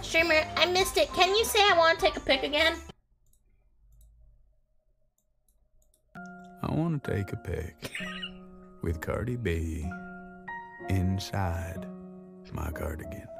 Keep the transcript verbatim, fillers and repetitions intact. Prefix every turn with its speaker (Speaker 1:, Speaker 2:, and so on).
Speaker 1: Streamer, I missed it. Can you say I want to take a pic again?
Speaker 2: I want to take a pic with Cardi B inside my cardigan.